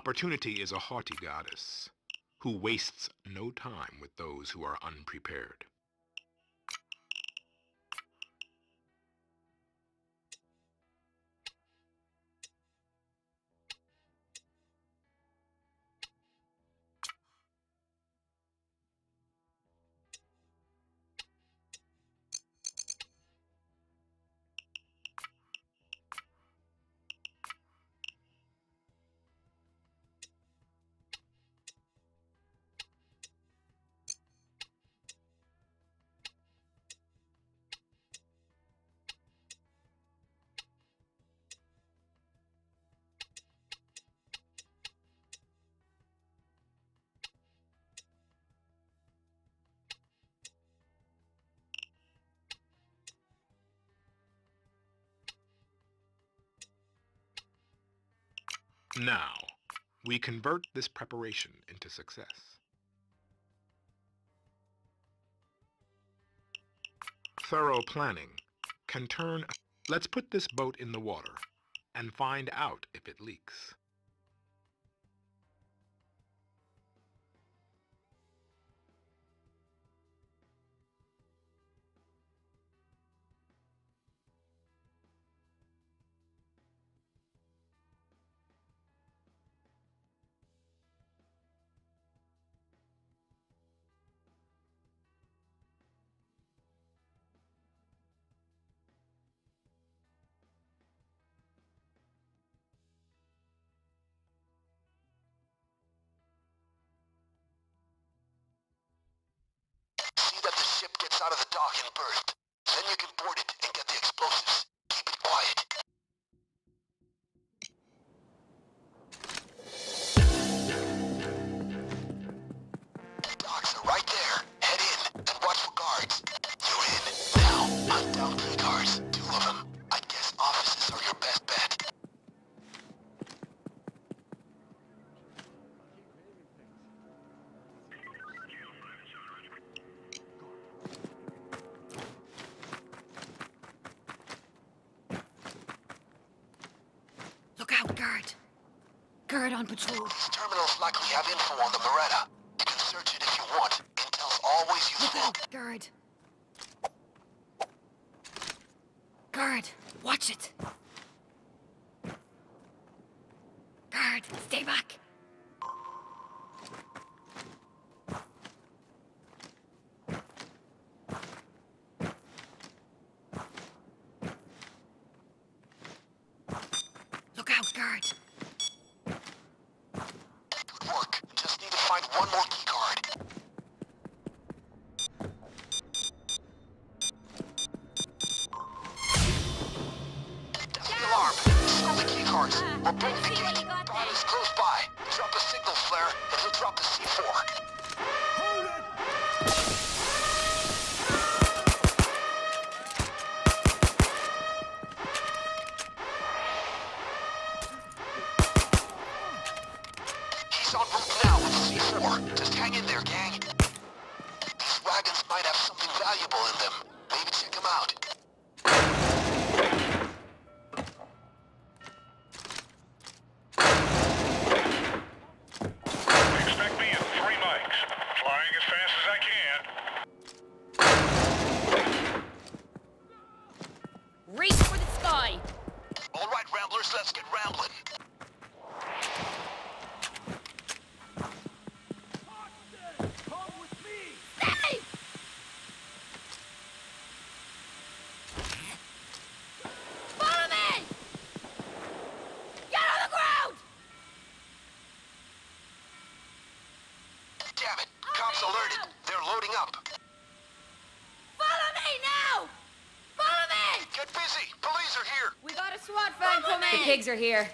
Opportunity is a haughty goddess who wastes no time with those who are unprepared. Now, we convert this preparation into success. Thorough planning can turn... Let's put this boat in the water and find out if it leaks. Out of the dock and berthed. Then you can board it and get the explosives. Keep it quiet. Docks are right there. Head in and watch for guards. You're in. Now, hunt down key cards. 2 of them. I guess offices are your best bet. Guard on patrol. These terminals likely have info on the Beretta. You can search it if you want. Intel's always useful. Look out, guard. Guard, watch it. Guard, stay back. Look out, guard. Find one more key card. That's the alarm. Steal the key cards. We'll break the gate. Dawn is close by. Drop a signal flare, and he'll drop the C4. Hold it! He's on route now with C4. Just hang in there, gang. These wagons might have something valuable in them. Maybe check them out. Expect me in 3 mics. Flying as fast as I can. Race for the sky. All right, Ramblers, let's get rambling. Damn it! Cops alerted. They're loading up. Follow me now! Follow me! Get busy! Police are here! We got a SWAT van coming! The pigs are here.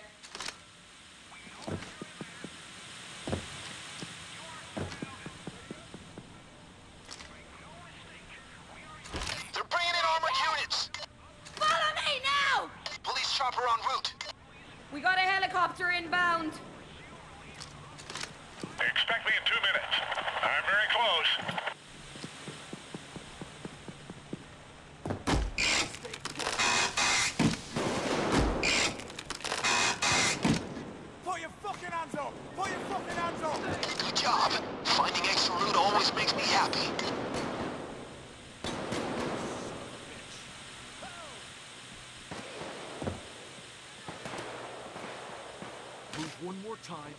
They're bringing in armored units! Follow me now! Police chopper en route. We got a helicopter inbound. Expect me in 2 minutes. I'm very close. Put your fucking hands up! more time.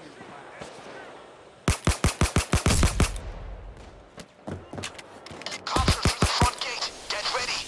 Cops are through the front gate. Get ready.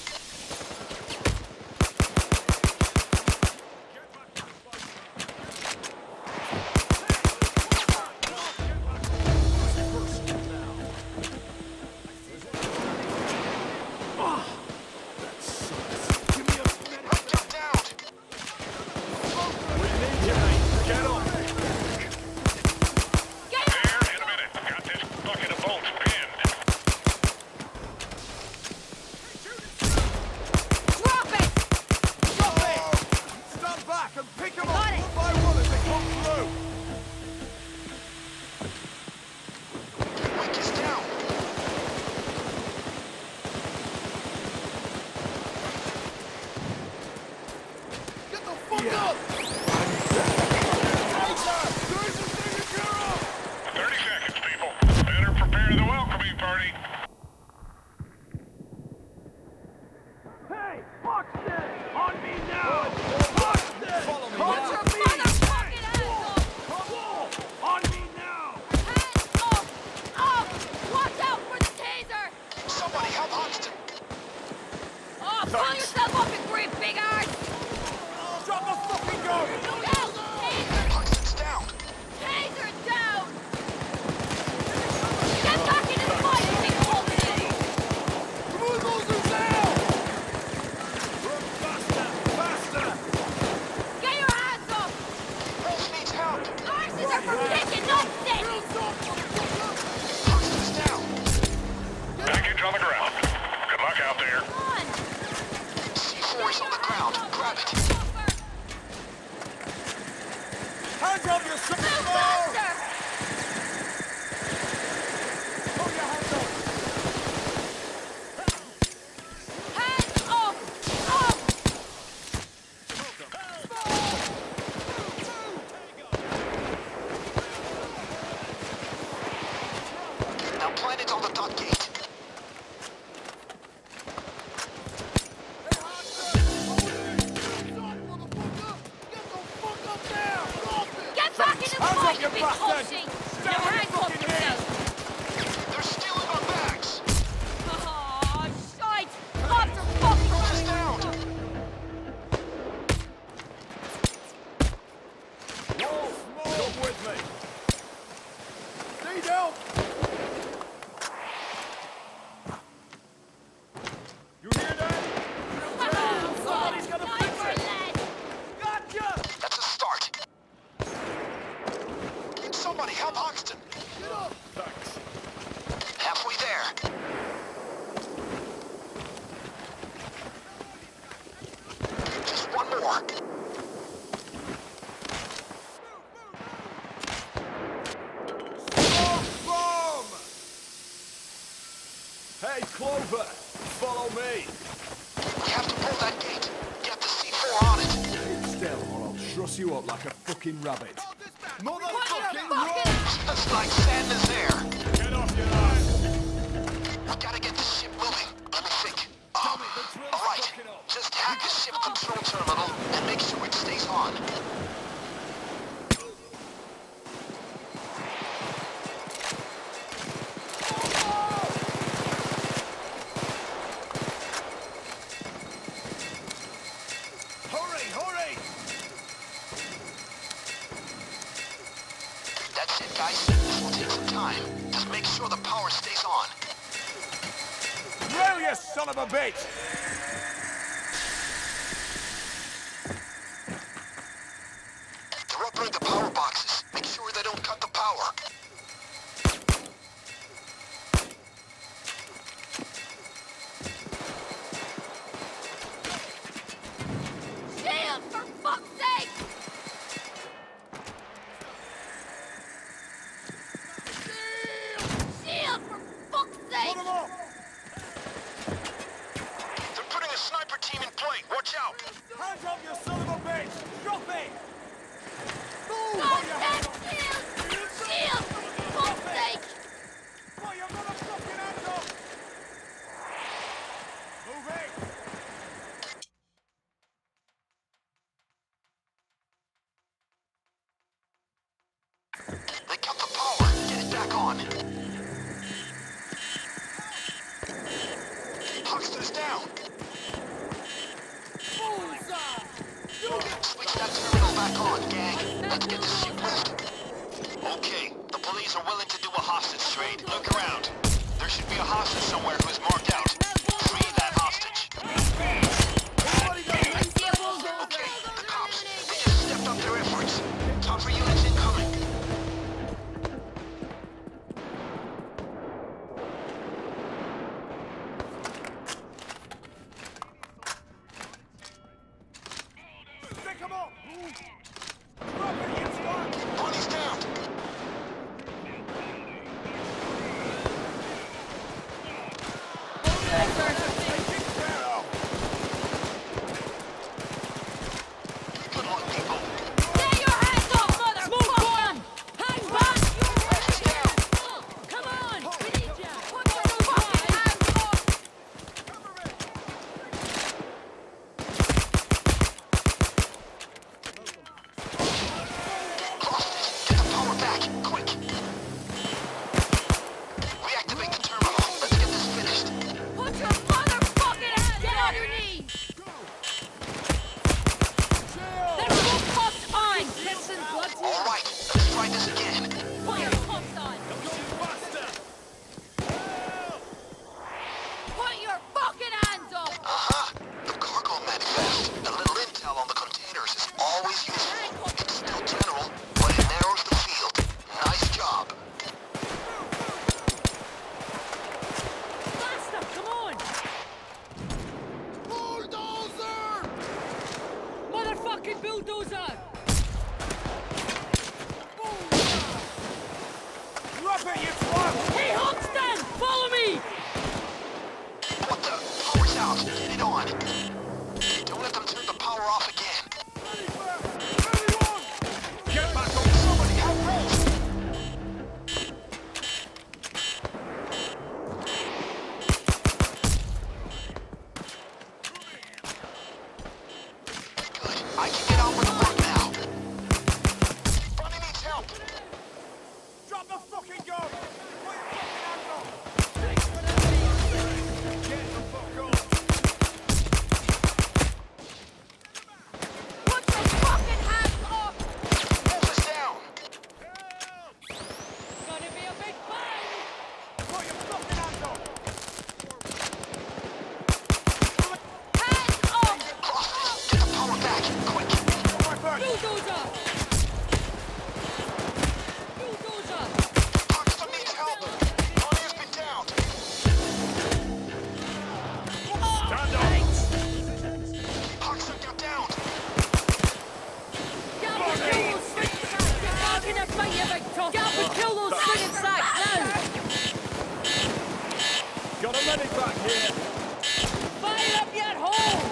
Planted on the dock gate. Get back in the fight, you big pussy! Now handcuff yourself! They're stealing our bags! Oh, shite! Cops are fucking Close down! Come with me. Need help! You hear that? Somebody's gonna fix it! Gotcha! That's a start. Somebody help Hoxton. Get up! Thanks. Halfway there. Just one more. Bomb! Hey, Clover! Follow me! We have to pull that gate. Get the C4 on it. Still, or I'll truss you up like a fucking rabbit. Motherfucking Looks like sand is there. Get off your ass! We gotta get the ship moving. Let me think. Alright. Just hack the ship control terminal and make sure it stays on. Hurry! That's it, guys. This will take some time. Just make sure the power stays on. Drill, you son of a bitch! They're opening the power boxes. Make sure they don't cut the power. shield, for fuck's sake! Shield, for fuck's sake! They're putting a sniper team in play. Watch out. Hands up, you son of a bitch! Drop it! God damn shield! Shield, for fuck's sake! What, you're gonna fucking hands up! Move it! Let's get this shit moved. Okay, the police are willing to do a hostage trade. Look around. There should be a hostage somewhere who is marked out. Free that hostage. Okay, the cops. They just stepped up their efforts. Talk for units incoming. Bunny's down. Good luck, people. Get your hands off, motherfucker! Hang back! Rifle's down. Come on! We need ya! Put your fucking hands off! Hostage, get the power back, quick. Reactivate the terminal. Let's get this finished. Put your motherfucking hands Get on your knees! There's no cuffs on! Listen, blood All right, let's try this again. Put your cuffs on! Put your fucking hands up! Uh-huh. The cargo manifest. A little intel on the containers is always useful. It's still general, but it narrows the field. Nice job. Faster, come on! Bulldozer! Motherfucking bulldozer! Drop it, you twat! Hey, Hoxton! Follow me! What the? Power's out. Get it on. Don't let them turn the power off again. Anyone! Get back on somebody! Help me! Good. I can get on with the work now. Bunny needs help. Drop the fucking gun! Put your fucking hands up! Get the fuck on! Put your fucking hands up! Wolf is down. Gonna be a big bang! Put your fucking hands up! Hands up! Hostage, get the power back, quick. My back! Bulldozer! Bulldozer! Paxton needs help. Bunny has been downed. Stand up! Paxton got downed. Get up and kill those swinging sacks! Get back in the fight, you big tough! Get up and kill those swinging sacks now! Got a medic back here! Fire up your hole!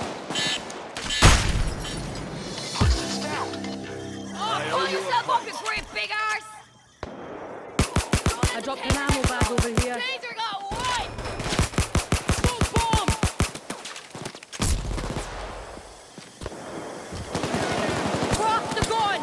Paxton's down. Oh, pull yourself up, you great big arse! I dropped an ammo bag over here. Taser got one! Smoke bomb! Drop the gun!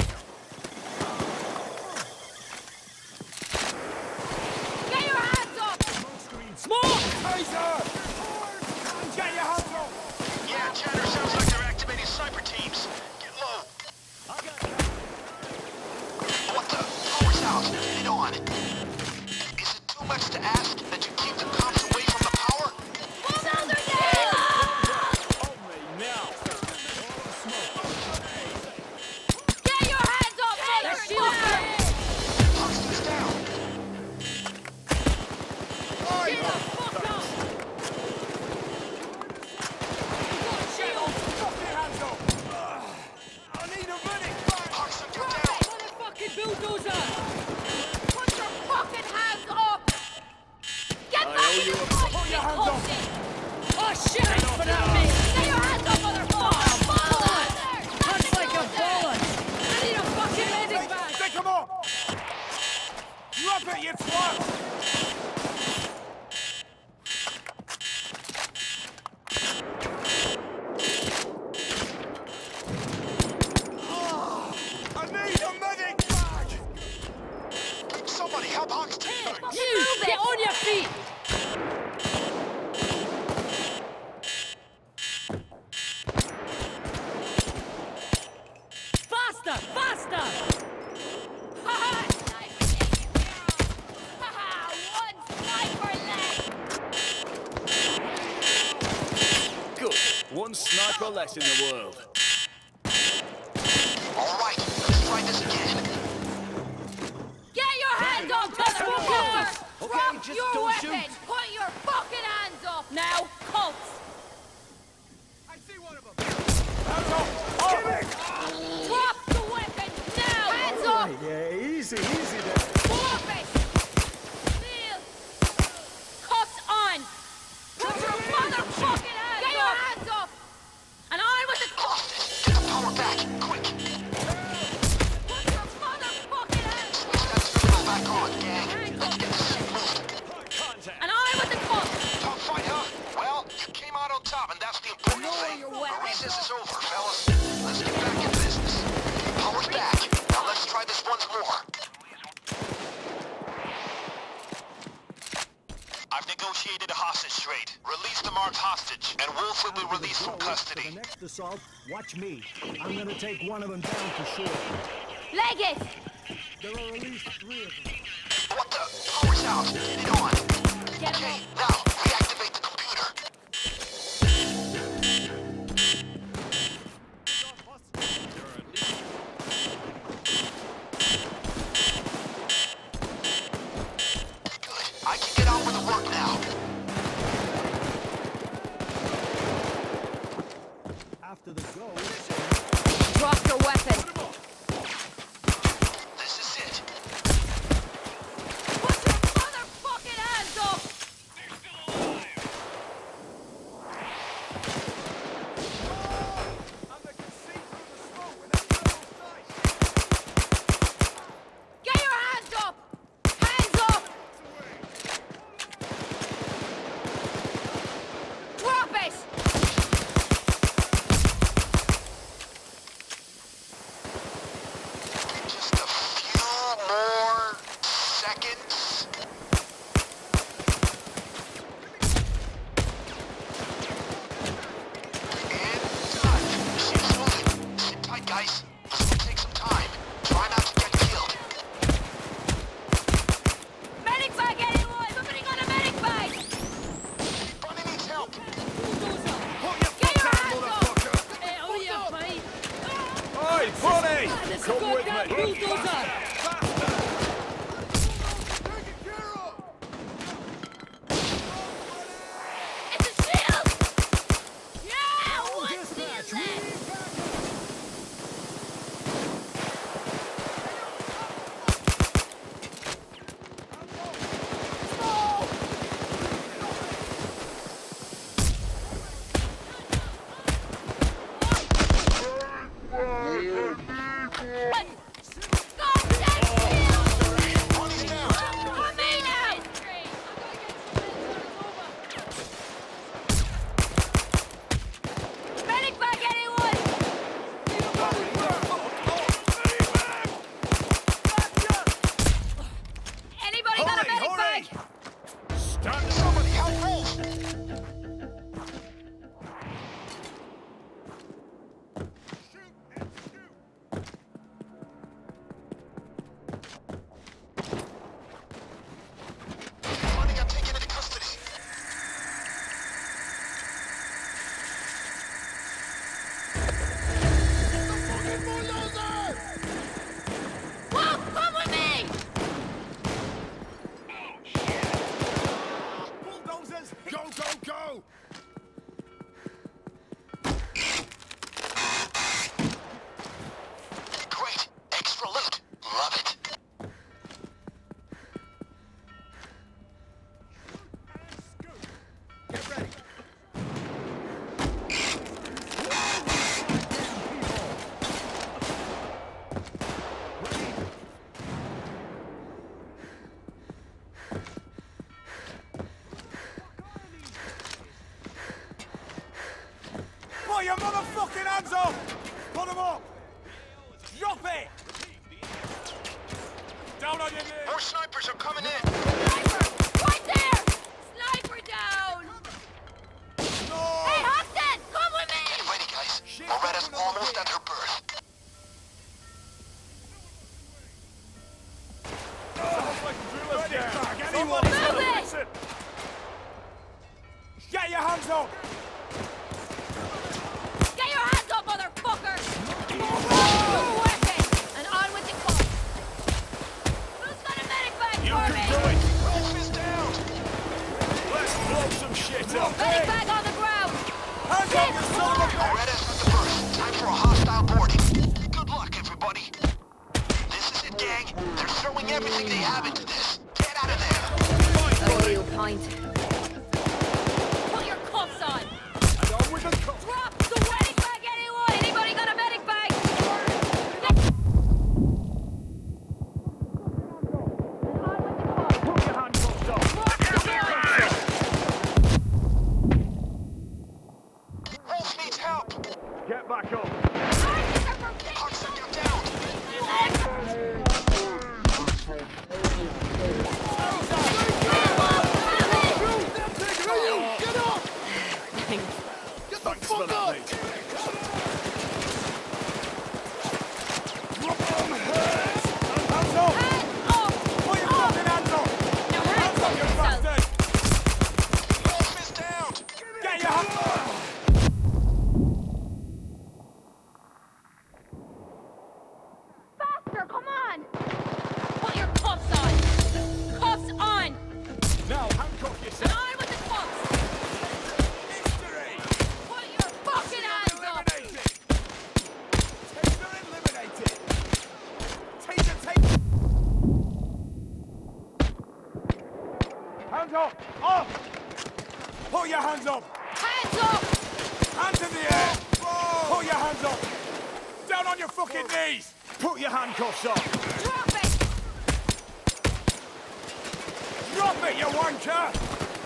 Get your hands up! Smoke! Taser! Get your hands up! Yeah, chatter sounds like they're activating sniper teams. Get low. What the? Power's out. Get it on. Is it too much to ask? for less in the world. All right, let's try this again. Get your hands up, motherfuckers! Okay, Drop just your don't weapon! shoot. Put your fucking hands up! Now, cults! I see one of them. Hands up! Drop the weapon now! Hands up! Yeah, easy there. Drop it! Kneel! Cuffs on! Put your motherfucking hands up! Get your hands up! And on with the cuffs! Get the power back, quick. Put your motherfucking hands up! Switch that signal back on, gang. Let's get this shit moving. And on with the cuffs! Tough fight, huh? Well, you came out on top, and that's the important thing. your The weapon. recess is over, fellas. Let's get back in business. Power's back. Now let's try this once more. I've negotiated a hostage trade. Release the marked hostage, and Wolf will be released from custody. For the next assault, watch me. I'm gonna take one of them down for sure. Leg it! There are at least 3 of them. What the? Power's out. Get it on. Get Okay, him now, reactivate the computer. Good. I can get on with the work now. After the go, Drop your weapon! This is it. Put your motherfucking hands up! Get your hands up! Hands up! Drop it! Just a few more seconds. And done. Ship's moving. Sit tight, guys. This will take some time. Try not to get killed. Medic bag, anyone! Somebody got a medic bag! Bunny needs help. Get your hands up! Hey, oh yeah, buddy! Oi, Bunny! This Come with goddamn me. bulldozer! It's a shield! Yeah! What's this? Bunny's down. Medic bag, anyone! Anybody got a medic bag? Somebody help Wolf. Bunny got taken into custody. Whoa, come with me! Bulldozers! Go, go, go! Great. Extra loot. Love it. Get ready. Put your motherfucking hands up! Put them up! Drop it! Down on your knees! More snipers are coming in. Sniper! Right there! Sniper down! No! Hey, Hoxton! Come with me! Get ready, guys. Loretta's almost at her berth. Sounds like drillers down. anyone! Somebody's gotta Move it! listen. Get your hands up! happened to this? Get out of there! I owe you a pint. Put your cuffs on! And on with the cup! Drop the medic bag, anyone! Anybody got a medic bag? Put your handcuffs on! Wolf needs help! Get back up! Hudson, you're down! Thanks for that, mate. Hands up! Put your fucking hands up! Now Hands up, you bastard! Wolf is down! Get your hands up! Faster, come on! Put your cuffs on! Cuffs on! Now, handcuff And yourself! on with the cuffs! History! Put your fucking hands up! Eliminated! Taser eliminated! Taser take... Hands up! Off! Put your hands up! Hands up! Hands in the air! Put your hands up! Down on your fucking knees! Put your handcuffs on! Drop it! Drop it, you wanker!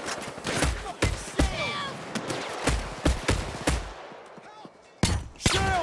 Shield!